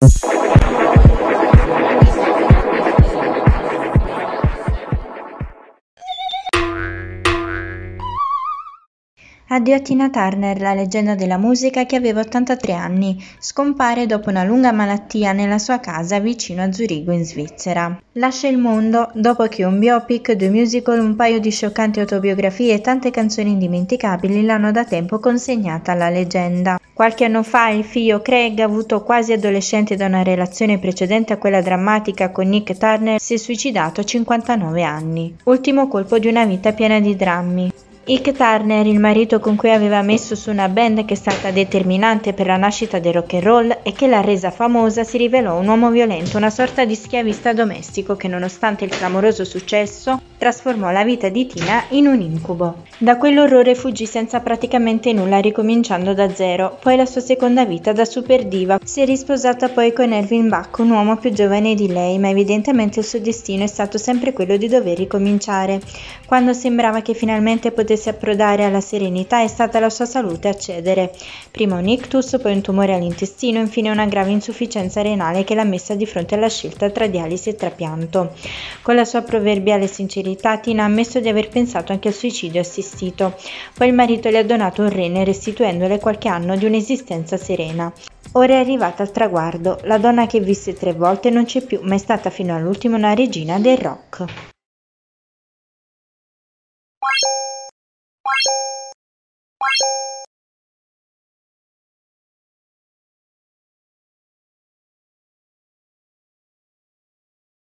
Addio a Tina Turner, la leggenda della musica che aveva 83 anni, scompare dopo una lunga malattia nella sua casa vicino a Zurigo in Svizzera. Lascia il mondo dopo che un biopic, due musical, un paio di scioccanti autobiografie e tante canzoni indimenticabili l'hanno da tempo consegnata alla leggenda. Qualche anno fa il figlio Craig, avuto quasi adolescente da una relazione precedente a quella drammatica con Nick Turner, si è suicidato a 59 anni. Ultimo colpo di una vita piena di drammi. Ike Turner, il marito con cui aveva messo su una band che è stata determinante per la nascita del rock and roll e che l'ha resa famosa, si rivelò un uomo violento, una sorta di schiavista domestico che, nonostante il clamoroso successo, trasformò la vita di Tina in un incubo. Da quell'orrore fuggì senza praticamente nulla, ricominciando da zero. Poi la sua seconda vita da super diva. Si è risposata poi con Erwin Bach, un uomo più giovane di lei, ma evidentemente il suo destino è stato sempre quello di dover ricominciare. Quando sembrava che finalmente potesse approdare alla serenità, è stata la sua salute a cedere. Prima un ictus, poi un tumore all'intestino, infine una grave insufficienza renale che l'ha messa di fronte alla scelta tra dialisi e trapianto. Con la sua proverbiale sincerità, Tina ha ammesso di aver pensato anche al suicidio assistito. Poi il marito le ha donato un rene, restituendole qualche anno di un'esistenza serena. Ora è arrivata al traguardo. La donna che visse 3 volte non c'è più, ma è stata fino all'ultimo una regina del rock.